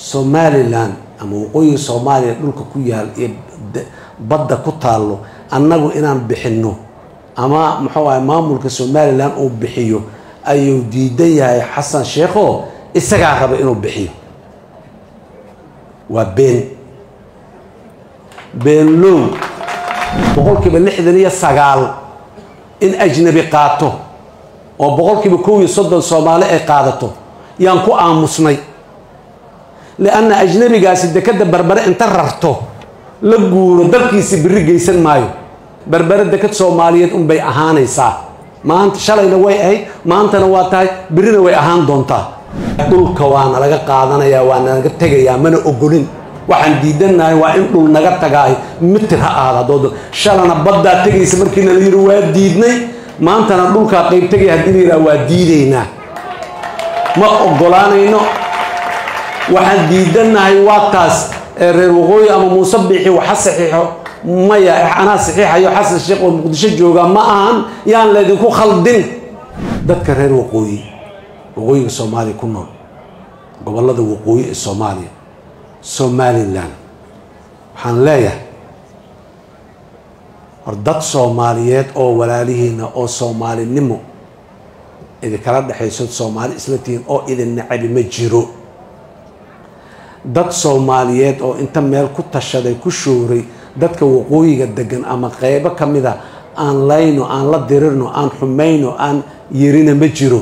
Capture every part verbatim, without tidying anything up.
Somaliland ama waqooyiga Soomaaliya dhulka ku yaal ee badda ku taalo annagu inaan bixino ama muxuu ahay maamulka Somaliland uu bixiyo ayuu diidan yahay Xasan Sheekho isaga qaba inuu bixiyo waa been been low boqolkiiba lixdan iyo sagaal in ajnabi qaato oo boqolkiiba kow iyo soddon Soomaali ay qaadato yaan ku aamusnay لأن أجنبي قاس الدكتة بربرة أنت ررته لجور دلكيس بريجيسن مايو بربرة دكتة سومالية أم بي أهان يسا ما أنت شلي نوي أي ما أنت نواتاي برينا وي أهان دونتا دول كوانا لقى قاعدنا يا وانا لقى تجي يا من أقولين وحن ديدنا وإن دول نقى تجاي مترها على دود شلنا بدأ تجي سمركنا اليروات ديدني ما أنت نقول كقيب تجي هديني روات ديدينا ما أقولنا إنه waxaan diidanahay waqtaas reer waqooyi ama musabbixi waxa saxiixo maya ana saxiixayo Xasan Sheekh oo Muqdisho jooga ma ahan yaan leedin ku khaldin dadka reer waqooyi waqooyiga Soomaaliya ku nool gobolada waqooyi ee Soomaaliya Somaliland waxaan leeyahay war dad Soomaaliyeed oo walaalihiina oo Soomaalinimo idin kala dhaxayso Soomaali islatiin oo idin nacab ma jiro dad Soomaaliyeed oo inta meel ku tashaday ku shooray dadka waqooyiga degan ama qaybo kamida aan layno aan la dirirno aan xumayno aan yeerina ma jiro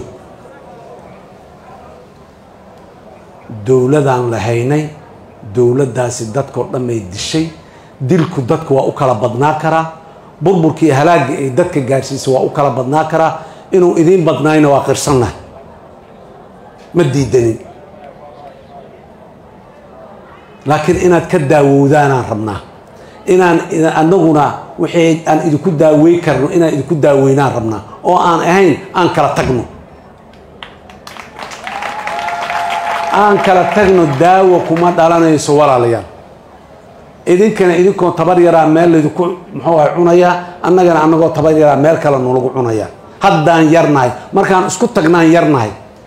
dawladan la haynay dawladaasi dadka oo dhamay dishay dilku dadku waa u kala badnaa kara burburkii halaaga ee dadka gaarsiisay waa u kala badnaa kara inuu idin badnaayna waa qirsana ma diidanin لكن إن كداوودانا ربنا إن أنغنا وحي أن إذا كداوي كرنو إن إذا كداوينا ربنا أو أن أهين أن كلا تجنو أن كلا تجنو داو كما دارنا يسوار عليا إذا كان إذا كان تبرير مال إذا كن محور عنايا أنا جنا أنا قو تبرير مال كلا نلقو عنايا هذا يرناي مركان اسكت تجنا يرناي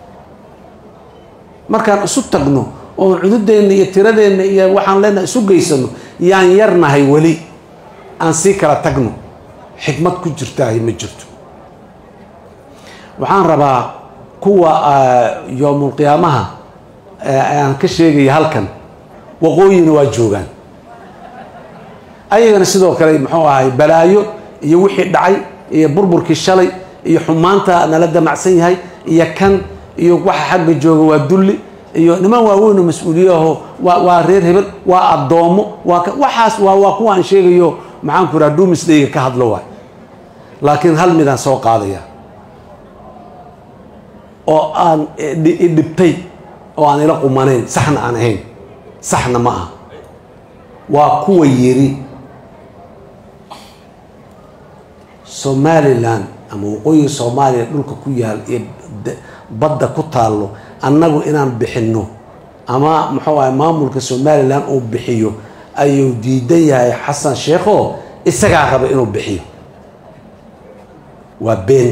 مركان اسكت تجنو oo cududdeena iyo tiradeena iyo waxaan leena isu geysano yaan yarnahay wali aan si kala tagno xikmad ku jirtaa ma jirto waxaan rabaa kuwa yoomul qiyaamaha aan ka sheegay halkan waqooyina waa joogan ayagana sidoo kale muxuu ahay balaayo iyo wixii dhacay iyo burburkii shalay iyo xumaanta nala damacsan yahay iyo kan iyo waxa xagga jooga waa dulli iyo niman waaweyn mas'uuliyaho waa reer hebel waa adoomo waa waxaas waa waa kuwa aan sheegayo maxaan ku raaduu misleeyay ka hadlo waay laakiin hal midaan soo qaadaya oo aan dibtay oo aan ila qumaneen saxna aan ahayn saxna ma aha waa kuwa yiri Somaliland ama waqooyiga Soomaaliya dhulka ku yaal ee badda ku taalo annagu inaan bixino ama muxuu ahay maamulka Somaliland uu bixiyo ayuu diidan yahay Xasan Sheekho isaga qaba inuu bixiyo waa been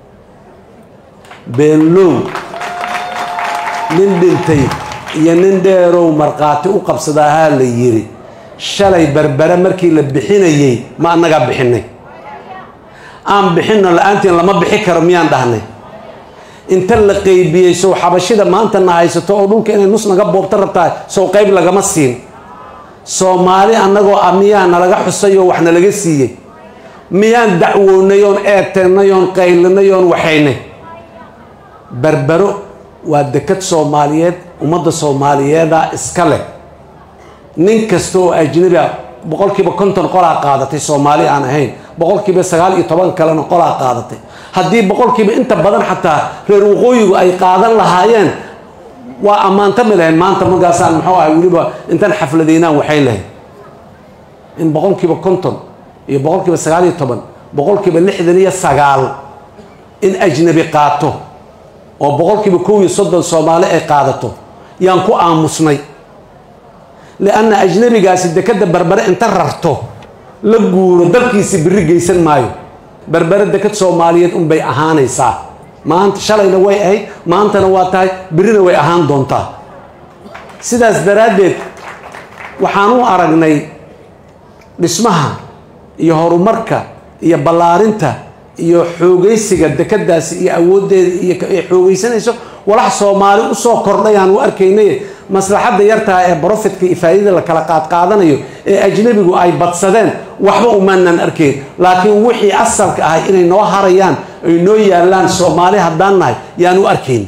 been low nin dhintay iyo nin dheerow marqaati u qabsadaa la yiri shalay barbara markii la bixinayay ma annaga bixinay aan bixino la'aantiin lama bixi karo miyaan dhahnay inta la qaybiyay soo xabashida maanta na haysato oo dhulka inay nus naga boobta rabtaa soo qayb lagama siin Soomaali annagoo amiyana laga xusayo waxna laga siiyay miyaan dacwoonayoon eeteenayoon qaylanayoon waxaynay barbaro waa dekad Soomaaliyeed ummadda Soomaaliyeeda iska leh nin kasta oo ajnabi ah boqolkiiba konton qola qaadatay Soomaali aan ahayn boqolkiiba sagaal iyo toban kalena qola qaadatay haddii boqolkiiba inta badan xataa reer waqooyigu ay qaadan lahaayeen waa amaanta milayn maanta magaasaan muxuu ahay waliba intan xafladeynaan waxay lahayn in boqolkiiba konton iyo boqolkiiba sagaal iyo toban boqolkiiba lixdan iyo sagaal in ajnabi qaato oo boqolkiiba kow iyo soddon Soomaali ay qaadato yaan ku aamusnay لأن أجنبي قاس الدكتة بربرة أنت ررته لجور دلكيس بريجيسن مايو بربرة دكتة سومالية أم بي أهان يسا ما أنت شلي نوي أي ما أنت نواتاي برينا وي أهان دونتا sidaas daraaddeed waxaan u aragnay dhismaha iyo horumarka iyo ballaarinta iyo xoogaysiga dekadaasi iyo awooddeeda iyo xoogaysanayso walax Soomaali u soo kordhayaan u arkaynay maslaxadda yartaa ee profitka iyo faa'iidada la kala qaad qaadanayo ee ajnabigu ay badsadeen waxba u maanan arkeen laakiin wixii asalka ah inay noo harayaan ay noo yaalaan Soomaali haddaan nahay yaan u arkayn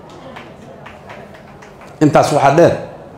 intaas waxa dheer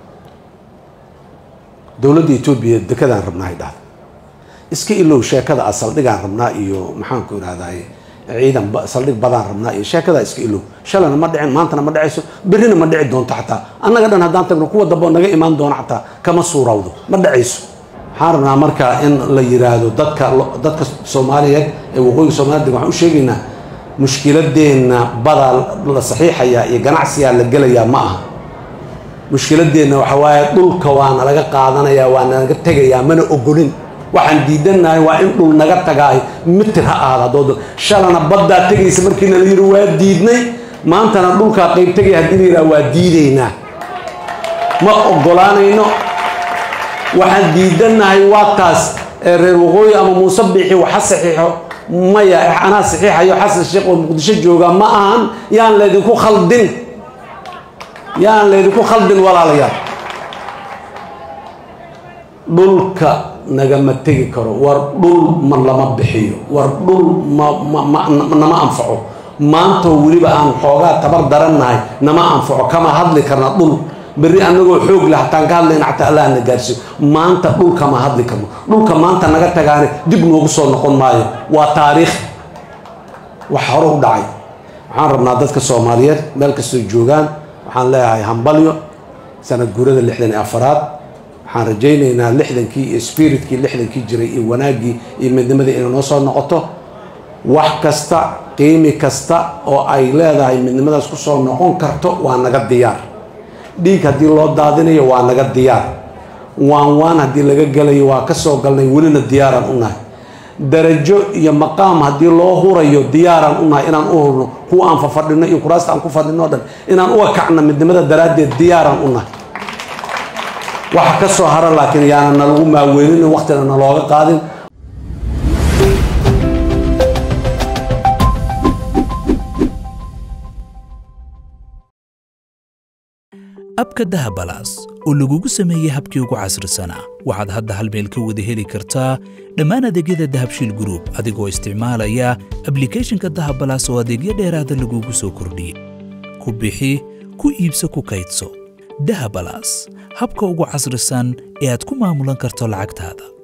dawladda Itoobiya dekadaan rabnaa dhah iska ilow sheekada asal dhigaan rabnaa iyo maxaan ku iraahdaa ciidan saldhig badan rabnaa iyo sheekada iska ilow shalana ma dhicin maantana ma dhacayso birina ma dhici doonto xataa annaga dhan haddaan tagno kuwa dabo naga imaan doona xataa kama suurawdo ma dhacayso waxaan rabnaa marka in la yiraahdo dadka dadka Soomaaliyeed ee waqooyiga Soomaaliyeed waxaan u sheegaynaa mushkiladeena badal la saxiixaya iyo ganacsiga la galaya ma aha mushkiladeena waxa waaye dhulka waana laga qaadanaya waana laga tagayaa mana ogolin waxaan diidanahay waa in dhul naga tagaay mitir ha ahaado shalana badda tagaysa markii la yiri waa diidnay maantana dhulka qayb tagay hadii la waa diideynaa ma ogolaanayno waxaan diidanahay waa taas reer waqooyi ama muusabixi waxa saxiixo maya ana saxiixayo xasan sheekh oo muqdisho jooga ma ahan yaan leedinku khaldin yaan leedinku khaldin walaalayaal dhulka nagama tegi karo war dhul ma lama bixiyo war dhul ma nama anfaco maanta waliba aan xoogaa tabar darannahay nama anfaco kama hadli karna dhul bari anagoo xoog la hataan ka hadlayna xataa Allah na gaarsiyo maanta dhul kama hadli karno dhulka maanta naga tagaane dib noogu soo noqon maayo waa taariikh wax hore u dhacay waxaan rabnaa dadka Soomaaliyeed meel kastoo joogaan waxaan leeyahay hambalyo sanad guurada lixdan iyo afaraad waxaan rajaynaynaa lixdankii iyo spiritkii lixdankii jiray iyo wanaagii iyo midnimadii inay noo soo noqoto wax kasta qiimi kasta oo ay leedahay midnimadaas ku soo noqon karto waa naga diyaar dhiig haddii loo daadinayo waa naga diyaar waan waan haddii laga galayo waa ka soo galnay welina diyaaraan u nahay darajo iyo maqaam haddii loo hurayo diyaaraan u nahay inaan u hurno kuwa aan fafadhino iyo kuraasta aan ku fadhino dhan inaan uga kacno midnimada daraaddeed diyaaraan u nahay waxa ka soo hara laakiin yaana nalagu maaweelin waqtina nalooga qaadin abka dahabalaas oo lagugu sameeyay habkii ugu casrisanaa waxaad hadda hal meel ka wada heli kartaa dhammaan adeegyada Dahabshiil Group adigoo isticmaalaya applicationka Dahabalaas oo adeegyo dheeraad ah lagugu soo kordhiyay ku bixi ku iibso ku kaydso Dahabalaas habka ugu casrisan ee aad ku maamulan karto lacagtaada.